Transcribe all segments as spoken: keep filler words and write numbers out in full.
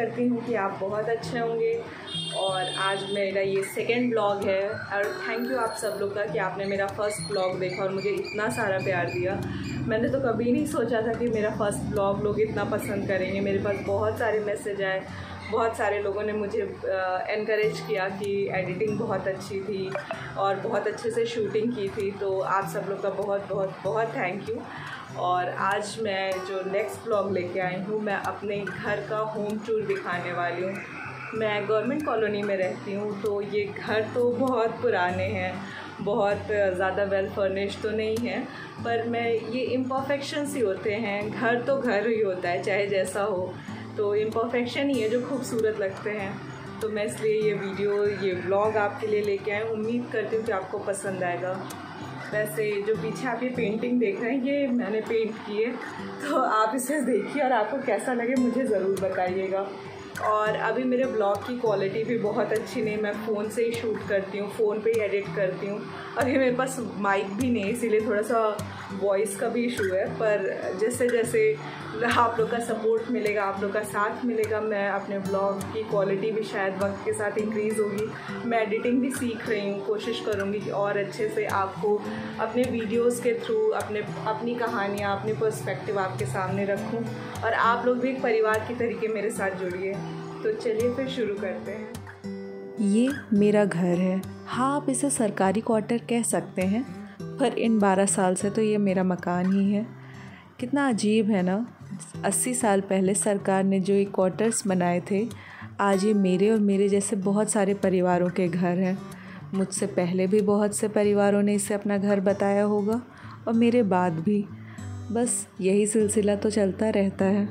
करती हूँ कि आप बहुत अच्छे होंगे। और आज मेरा ये सेकंड ब्लॉग है और थैंक यू आप सब लोग का कि आपने मेरा फ़र्स्ट ब्लॉग देखा और मुझे इतना सारा प्यार दिया। मैंने तो कभी नहीं सोचा था कि मेरा फ़र्स्ट ब्लॉग लोग इतना पसंद करेंगे। मेरे पास बहुत सारे मैसेज आए, बहुत सारे लोगों ने मुझे इनकरेज किया कि एडिटिंग बहुत अच्छी थी और बहुत अच्छे से शूटिंग की थी। तो आप सब लोग का बहुत बहुत बहुत थैंक यू। और आज मैं जो नेक्स्ट ब्लॉग लेके आई हूँ, मैं अपने घर का होम टूर दिखाने वाली हूँ। मैं गवर्नमेंट कॉलोनी में रहती हूँ, तो ये घर तो बहुत पुराने हैं, बहुत ज़्यादा वेल फर्निश्ड तो नहीं है, पर मैं ये इम्परफेक्शंस ही होते हैं। घर तो घर ही होता है, चाहे जैसा हो, तो इम्परफेक्शन ही है जो खूबसूरत लगते हैं। तो मैं इसलिए ये वीडियो, ये व्लॉग आपके लिए लेके आई। उम्मीद करती हूँ कि आपको पसंद आएगा। वैसे जो पीछे आप ये पेंटिंग देख रहे हैं, ये मैंने पेंट की है, तो आप इसे देखिए और आपको कैसा लगे मुझे ज़रूर बताइएगा। और अभी मेरे ब्लॉग की क्वालिटी भी बहुत अच्छी नहीं, मैं फ़ोन से ही शूट करती हूँ, फ़ोन पे ही एडिट करती हूँ। अभी मेरे पास माइक भी नहीं है, इसीलिए थोड़ा सा वॉइस का भी इशू है। पर जैसे जैसे आप लोग का सपोर्ट मिलेगा, आप लोग का साथ मिलेगा, मैं अपने ब्लॉग की क्वालिटी भी शायद वक्त के साथ इंक्रीज़ होगी। मैं एडिटिंग भी सीख रही हूँ, कोशिश करूँगी कि और अच्छे से आपको अपने वीडियोज़ के थ्रू अपने अपनी कहानियाँ, अपने पर्सपेक्टिव आपके सामने रखूँ और आप लोग भी एक परिवार की तरीके मेरे साथ जुड़िए। तो चलिए फिर शुरू करते हैं। ये मेरा घर है। हाँ, आप इसे सरकारी क्वार्टर कह सकते हैं, पर इन बारह साल से तो ये मेरा मकान ही है। कितना अजीब है ना, अस्सी साल पहले सरकार ने जो ये क्वार्टर्स बनाए थे, आज ये मेरे और मेरे जैसे बहुत सारे परिवारों के घर हैं। मुझसे पहले भी बहुत से परिवारों ने इसे अपना घर बताया होगा और मेरे बाद भी। बस यही सिलसिला तो चलता रहता है।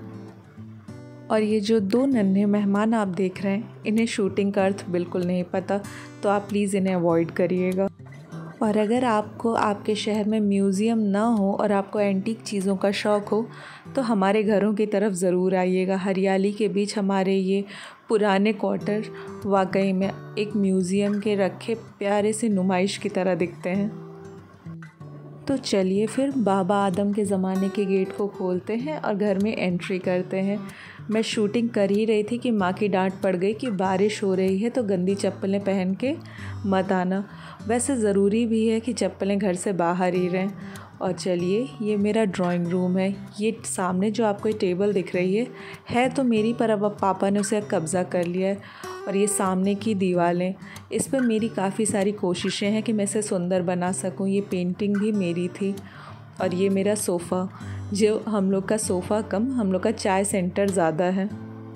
और ये जो दो नन्हे मेहमान आप देख रहे हैं, इन्हें शूटिंग का अर्थ बिल्कुल नहीं पता, तो आप प्लीज़ इन्हें अवॉइड करिएगा। और अगर आपको आपके शहर में म्यूज़ियम ना हो और आपको एंटीक चीज़ों का शौक़ हो, तो हमारे घरों की तरफ ज़रूर आइएगा। हरियाली के बीच हमारे ये पुराने क्वार्टर वाकई में एक म्यूज़ियम के रखे प्यारे से नुमाइश की तरह दिखते हैं। तो चलिए फिर बाबा आदम के ज़माने के गेट को खोलते हैं और घर में एंट्री करते हैं। मैं शूटिंग कर ही रही थी कि माँ की डांट पड़ गई कि बारिश हो रही है तो गंदी चप्पलें पहन के मत आना। वैसे ज़रूरी भी है कि चप्पलें घर से बाहर ही रहें। और चलिए, ये मेरा ड्राइंग रूम है। ये सामने जो आपको ये टेबल दिख रही है है तो मेरी, पर अब पापा ने उसे कब्ज़ा कर लिया है। और ये सामने की दीवारें, इस पर मेरी काफ़ी सारी कोशिशें हैं कि मैं इसे सुंदर बना सकूं। ये पेंटिंग भी मेरी थी। और ये मेरा सोफ़ा, जो हम लोग का सोफ़ा कम हम लोग का चाय सेंटर ज़्यादा है।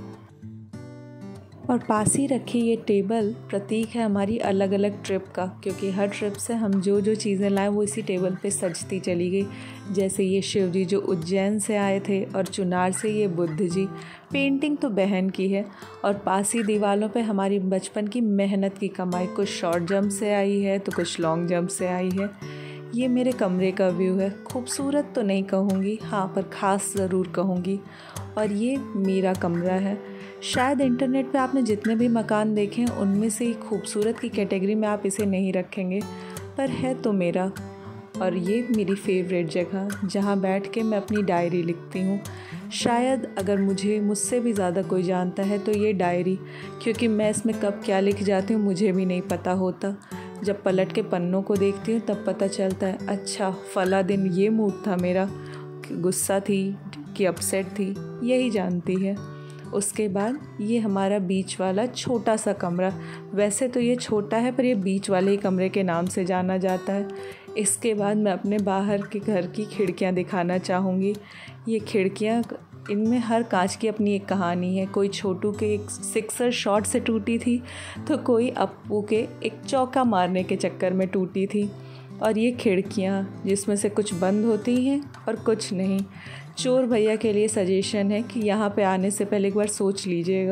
और पास ही रखी ये टेबल प्रतीक है हमारी अलग अलग ट्रिप का, क्योंकि हर ट्रिप से हम जो जो चीज़ें लाएं वो इसी टेबल पे सजती चली गई। जैसे ये शिव जी जो उज्जैन से आए थे और चुनार से ये बुद्ध जी। पेंटिंग तो बहन की है। और पास ही दीवारों पे हमारी बचपन की मेहनत की कमाई, कुछ शॉर्ट जंप से आई है तो कुछ लॉन्ग जंप से आई है। ये मेरे कमरे का व्यू है। खूबसूरत तो नहीं कहूँगी, हाँ, पर ख़ास ज़रूर कहूँगी। और ये मेरा कमरा है। शायद इंटरनेट पे आपने जितने भी मकान देखे हैं उनमें से खूबसूरत की कैटेगरी में आप इसे नहीं रखेंगे, पर है तो मेरा। और ये मेरी फेवरेट जगह, जहाँ बैठ के मैं अपनी डायरी लिखती हूँ। शायद अगर मुझे मुझसे भी ज़्यादा कोई जानता है तो ये डायरी, क्योंकि मैं इसमें कब क्या लिख जाती हूँ मुझे भी नहीं पता होता। जब पलट के पन्नों को देखती हूँ तब पता चलता है, अच्छा फला दिन ये मूड था मेरा, गुस्सा थी कि अपसेट थी, यही जानती है। उसके बाद ये हमारा बीच वाला छोटा सा कमरा, वैसे तो ये छोटा है पर ये बीच वाले ही कमरे के नाम से जाना जाता है। इसके बाद मैं अपने बाहर के घर की खिड़कियाँ दिखाना चाहूँगी। ये खिड़कियाँ, इनमें हर कांच की अपनी एक कहानी है। कोई छोटू के एक सिक्सर शॉट से टूटी थी तो कोई अप्पू के एक चौका मारने के चक्कर में टूटी थी। और ये खिड़कियाँ जिसमें से कुछ बंद होती हैं और कुछ नहीं। चोर भैया के लिए सजेशन है कि यहाँ पे आने से पहले एक बार सोच लीजिएगा,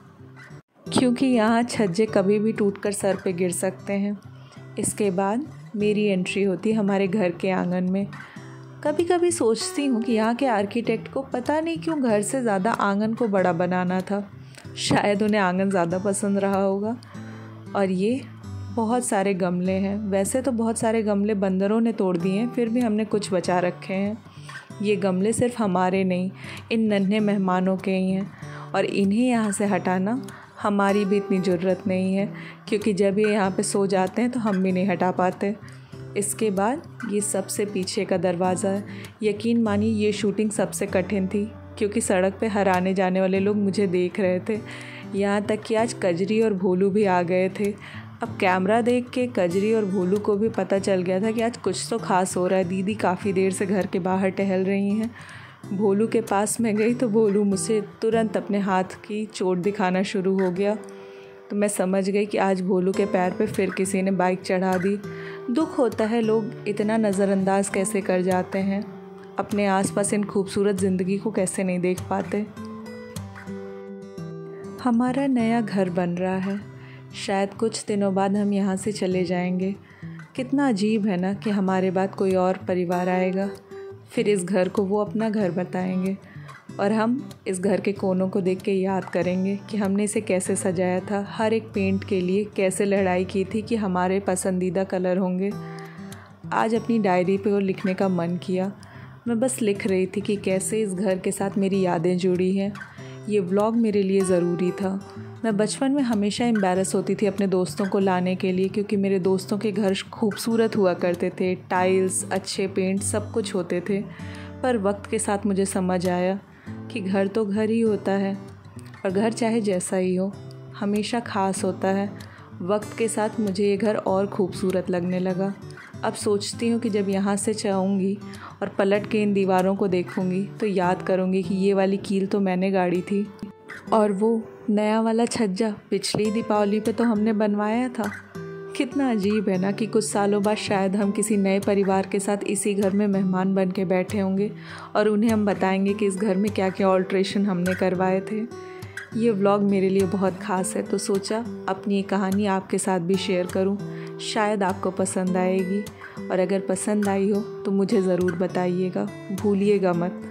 क्योंकि यहाँ छज्जे कभी भी टूटकर सर पे गिर सकते हैं। इसके बाद मेरी एंट्री होती है हमारे घर के आंगन में। कभी कभी सोचती हूँ कि यहाँ के आर्किटेक्ट को पता नहीं क्यों घर से ज़्यादा आंगन को बड़ा बनाना था। शायद उन्हें आंगन ज़्यादा पसंद रहा होगा। और ये बहुत सारे गमले हैं। वैसे तो बहुत सारे गमले बंदरों ने तोड़ दिए हैं, फिर भी हमने कुछ बचा रखे हैं। ये गमले सिर्फ हमारे नहीं, इन नन्हे मेहमानों के ही हैं। और इन्हें यहाँ से हटाना हमारी भी इतनी ज़रूरत नहीं है, क्योंकि जब ये यहाँ पे सो जाते हैं तो हम भी नहीं हटा पाते। इसके बाद ये सबसे पीछे का दरवाज़ा है। यकीन मानिए ये शूटिंग सबसे कठिन थी, क्योंकि सड़क पे हर आने जाने वाले लोग मुझे देख रहे थे। यहाँ तक कि आज कजरी और भोलू भी आ गए थे। अब कैमरा देख के कजरी और भोलू को भी पता चल गया था कि आज कुछ तो ख़ास हो रहा है। दीदी काफ़ी देर से घर के बाहर टहल रही हैं। भोलू के पास मैं गई तो भोलू मुझसे तुरंत अपने हाथ की चोट दिखाना शुरू हो गया। तो मैं समझ गई कि आज भोलू के पैर पे फिर किसी ने बाइक चढ़ा दी। दुख होता है लोग इतना नज़रअंदाज कैसे कर जाते हैं, अपने आसपास इन खूबसूरत ज़िंदगी को कैसे नहीं देख पाते। हमारा नया घर बन रहा है। शायद कुछ दिनों बाद हम यहाँ से चले जाएंगे। कितना अजीब है ना कि हमारे बाद कोई और परिवार आएगा, फिर इस घर को वो अपना घर बताएंगे और हम इस घर के कोनों को देख के याद करेंगे कि हमने इसे कैसे सजाया था, हर एक पेंट के लिए कैसे लड़ाई की थी कि हमारे पसंदीदा कलर होंगे। आज अपनी डायरी पे वो लिखने का मन किया। मैं बस लिख रही थी कि कैसे इस घर के साथ मेरी यादें जुड़ी हैं। ये व्लॉग मेरे लिए ज़रूरी था। मैं बचपन में हमेशा एम्बैरस होती थी अपने दोस्तों को लाने के लिए, क्योंकि मेरे दोस्तों के घर खूबसूरत हुआ करते थे, टाइल्स, अच्छे पेंट, सब कुछ होते थे। पर वक्त के साथ मुझे समझ आया कि घर तो घर ही होता है और घर चाहे जैसा ही हो हमेशा ख़ास होता है। वक्त के साथ मुझे ये घर और ख़ूबसूरत लगने लगा। अब सोचती हूँ कि जब यहाँ से जाऊँगी और पलट के इन दीवारों को देखूँगी तो याद करूँगी कि ये वाली कील तो मैंने गाड़ी थी और वो नया वाला छज्जा पिछली दीपावली पे तो हमने बनवाया था। कितना अजीब है ना कि कुछ सालों बाद शायद हम किसी नए परिवार के साथ इसी घर में मेहमान बन के बैठे होंगे और उन्हें हम बताएंगे कि इस घर में क्या क्या ऑल्ट्रेशन हमने करवाए थे। ये व्लॉग मेरे लिए बहुत ख़ास है, तो सोचा अपनी ये कहानी आपके साथ भी शेयर करूं। शायद आपको पसंद आएगी और अगर पसंद आई हो तो मुझे ज़रूर बताइएगा, भूलिएगा मत।